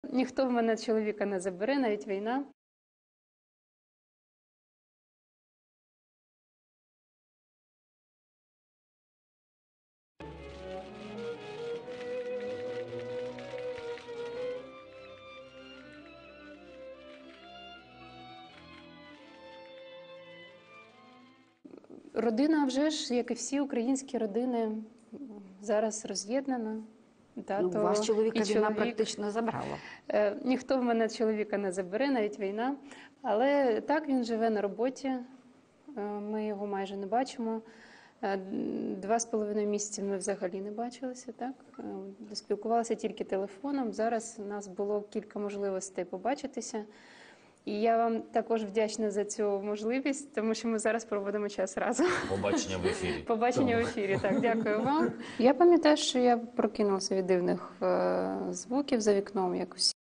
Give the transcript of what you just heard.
Ніхто в мене чоловіка не забере, навіть війна. Родина вже ж, як і всі українські родини, зараз роз'єднана. Вас чоловіка і війна практично забрала. Ніхто в мене чоловіка не забере, навіть війна. Але так, він живе на роботі, ми його майже не бачимо. 2,5 місяці ми взагалі не бачилися, так? Спілкувалися тільки телефоном. Зараз у нас було кілька можливостей побачитися. І я вам також вдячна за цю можливість, тому що ми зараз проводимо час разом. Побачення в ефірі. Побачення в ефірі, так, дякую вам. Я пам'ятаю, що я прокинулася від дивних звуків за вікном, як усі.